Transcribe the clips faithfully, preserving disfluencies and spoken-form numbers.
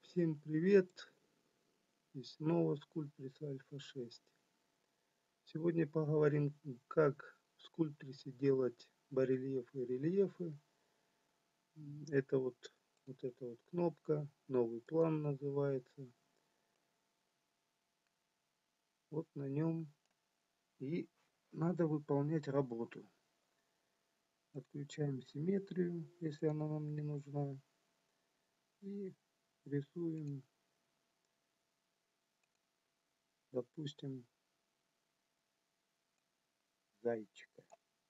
Всем привет! И снова Скульптриса Альфа шесть. Сегодня поговорим, как в Скульптрисе делать барельефы и рельефы. Это вот, вот эта вот кнопка, новый план называется. Вот на нем и надо выполнять работу. Отключаем симметрию, если она нам не нужна. И рисуем, допустим, зайчика.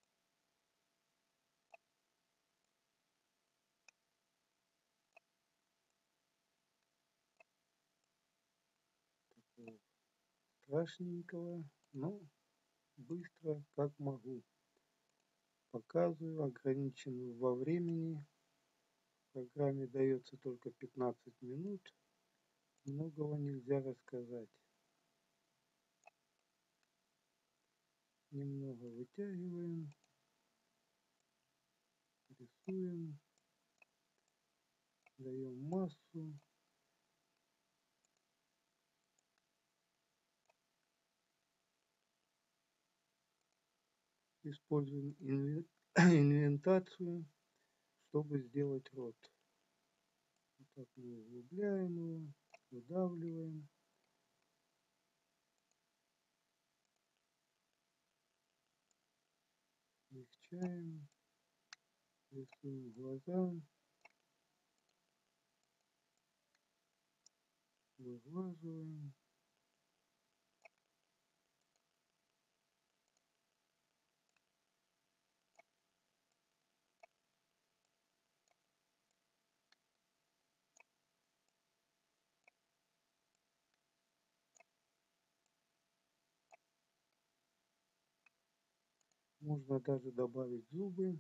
Такого страшненького, но быстро, как могу. Показываю, ограниченную во времени. В программе дается только пятнадцать минут. Многого нельзя рассказать. Немного вытягиваем. Рисуем. Даем массу. Используем инвентацию, чтобы сделать рот. Вот так мы углубляем его, выдавливаем. Смягчаем. Рисуем глаза. Выглаживаем. Можно даже добавить зубы.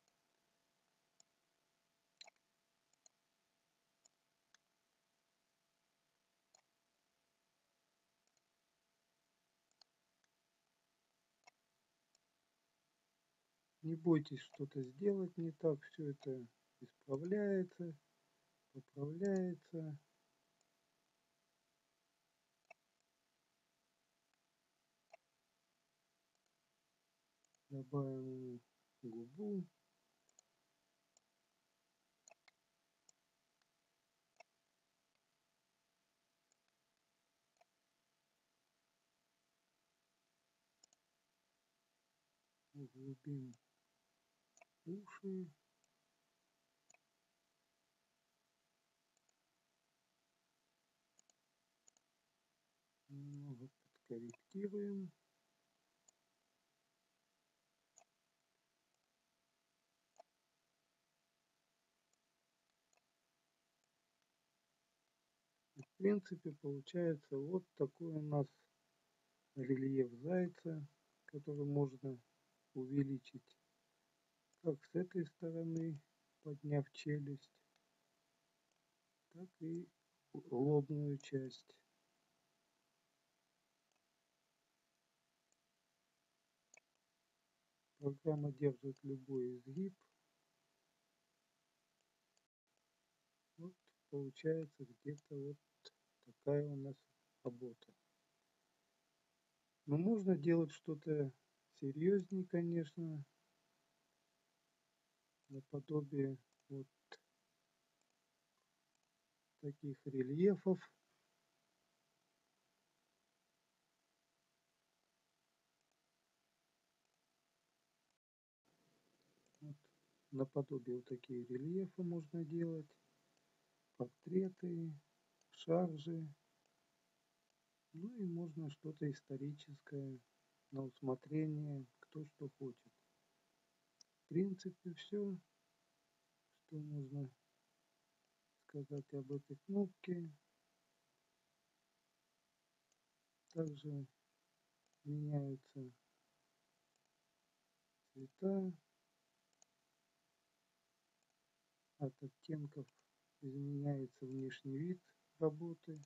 Не бойтесь что-то сделать не так, все это исправляется, поправляется. Добавим губу. Углубим уши. Немного подкорректируем. И в принципе получается вот такой у нас рельеф зайца, который можно увеличить как с этой стороны, подняв челюсть, так и лобную часть. Программа держит любой изгиб. Вот получается где-то вот такая у нас работа. Но можно делать что-то серьезнее, конечно, наподобие вот таких рельефов. Вот, наподобие вот такие рельефы можно делать, портреты, шаржи. Ну и можно что-то историческое на усмотрение, кто что хочет. В принципе, все, что можно сказать об этой кнопке. Также меняются цвета, от оттенков изменяется внешний вид работы.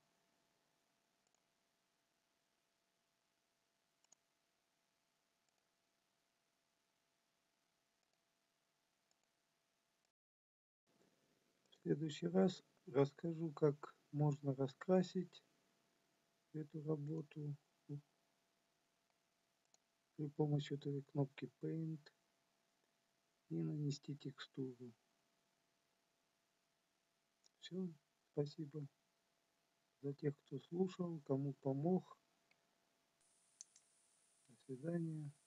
В следующий раз расскажу, как можно раскрасить эту работу при помощи вот этой кнопки Paint и нанести текстуру. Все, спасибо за тех, кто слушал, кому помог. До свидания.